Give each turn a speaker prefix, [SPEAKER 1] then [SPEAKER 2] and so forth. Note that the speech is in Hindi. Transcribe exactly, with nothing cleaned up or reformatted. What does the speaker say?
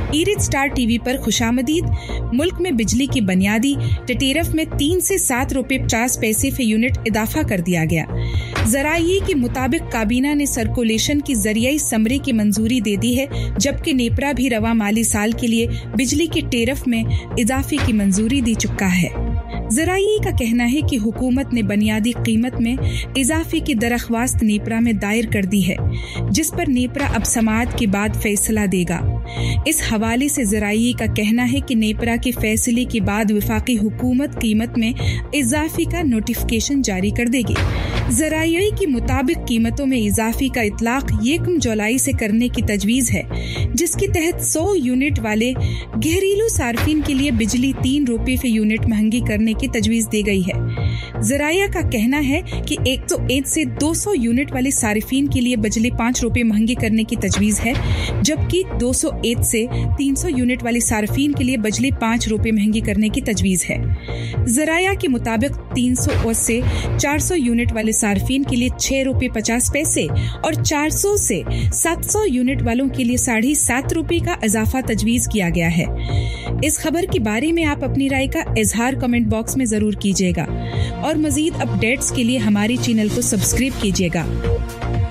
[SPEAKER 1] ईरिट स्टार टीवी पर खुशामदीद। मुल्क में बिजली की बुनियादी टेरिफ में तीन से सात रुपए पचास पैसे फी यूनिट इजाफा कर दिया गया। ज़राई के मुताबिक काबीना ने सर्कुलेशन की जरियाई समरी की मंजूरी दे दी है, जबकि नेपरा भी रवा माली साल के लिए बिजली के टेरिफ में इजाफे की मंजूरी दे चुका है। ज़राई का कहना है कि हुकूमत ने बुनियादी कीमत में इजाफे की दरख्वास्त नेपरा में दायर कर दी है, जिस पर नेपरा अब समाअत के बाद फैसला देगा। इस हवाले से ज़राई का कहना है कि नेपरा के फैसले के बाद वफाकी हुकूमत कीमत में इजाफे का नोटिफिकेशन जारी कर देगी। ज़राई के मुताबिक कीमतों में इजाफे का इतलाक यकम जुलाई से करने की तजवीज़ है, जिसके तहत सौ यूनिट वाले घरेलू सार्फिन के लिए बिजली तीन रुपये फी यूनिट महंगी करने की तजवीज़ दी गई है। ज़राया का कहना है कि एक सौ एक से दो सौ यूनिट वाले सार्फिन के लिए बिजली पाँच रुपये महंगी करने की तजवीज़ है, जबकि दो सौ एक से तीन सौ यूनिट वाले सार्फिन के लिए बिजली पाँच रुपये महंगी करने की तजवीज़ है। ज़राया के मुताबिक तीन सौ से चार सौ यूनिट वाले सार्फिन के लिए छह रुपये पचास पैसे और चार सौ से सात सौ यूनिट वालों के लिए साढ़े सात रुपये का इजाफा तजवीज़ किया गया है। इस खबर के बारे में आप अपनी राय का इजहार कमेंट बॉक्स में जरूर कीजिएगा और मजीद अपडेट्स के लिए हमारे चैनल को सब्सक्राइब कीजिएगा।